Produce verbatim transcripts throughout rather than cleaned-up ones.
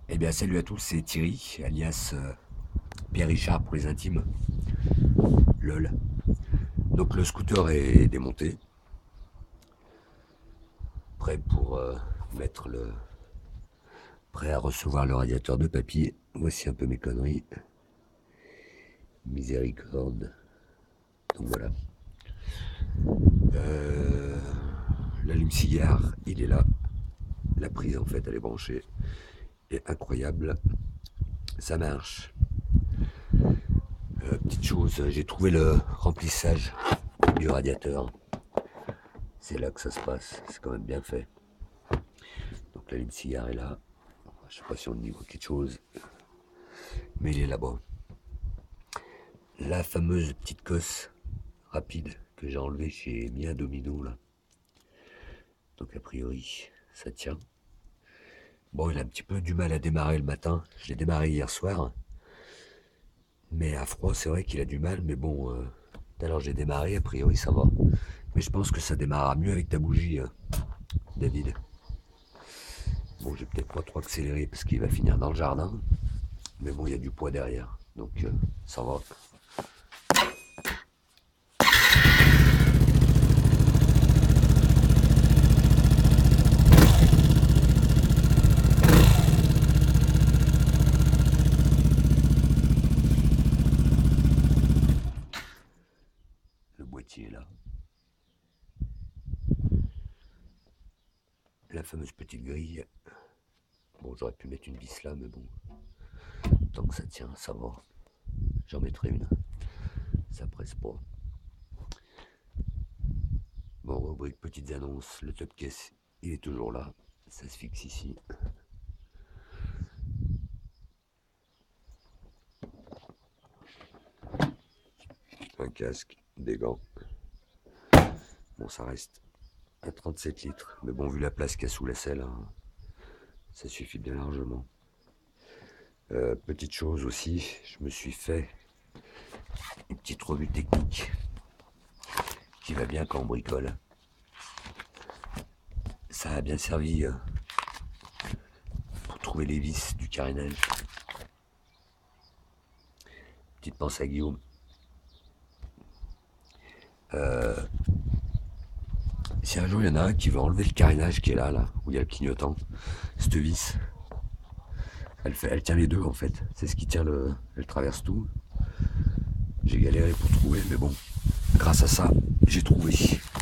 Eh bien, salut à tous, c'est Thierry, alias euh, Pierre Richard pour les intimes. LOL. Donc, le scooter est démonté, prêt pour euh, mettre le. prêt à recevoir le radiateur de papier. Voici un peu mes conneries. Miséricorde. Donc voilà. Euh, L'allume-cigare, il est là. La prise, en fait, elle est branchée. Et incroyable, ça marche. Euh, petite chose, j'ai trouvé le remplissage du radiateur. C'est là que ça se passe, c'est quand même bien fait. Donc l'allume-cigare est là. Je sais pas si on y voit quelque chose, mais il est là-bas. La fameuse petite cosse rapide que j'ai enlevée chez Mia Domino là. Donc a priori, ça tient. Bon, il a un petit peu du mal à démarrer le matin. Je l'ai démarré hier soir. Mais à froid, c'est vrai qu'il a du mal. Mais bon, euh, tout à l'heure j'ai démarré, a priori ça va. Mais je pense que ça démarrera mieux avec ta bougie, euh, David. Bon, j'ai peut-être pas trop accéléré parce qu'il va finir dans le jardin. Mais bon, il y a du poids derrière. Donc euh, ça va. Le boîtier est là. La fameuse petite grille. Bon, j'aurais pu mettre une vis là, mais bon. Tant que ça tient, ça va. J'en mettrai une. Ça presse pas. Bon, rubrique petites annonces. Le top case, il est toujours là. Ça se fixe ici. Un casque, des gants. Bon, ça reste à trente-sept litres. Mais bon, vu la place qu'il y a sous la selle, hein, ça suffit bien largement. Euh, petite chose aussi, je me suis fait une petite revue technique qui va bien quand on bricole. Ça a bien servi euh, pour trouver les vis du carénage. Petite pensée à Guillaume. Euh, si un jour il y en a un qui veut enlever le carénage qui est là, là, où il y a le clignotant, cette vis, elle, fait, elle tient les deux en fait. C'est ce qui tient le. Elle traverse tout. J'ai galéré pour trouver, mais bon, grâce à ça, j'ai trouvé.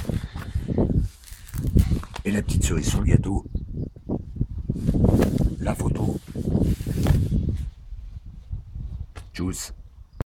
Et la petite cerise sur le gâteau, la photo. Tchuss.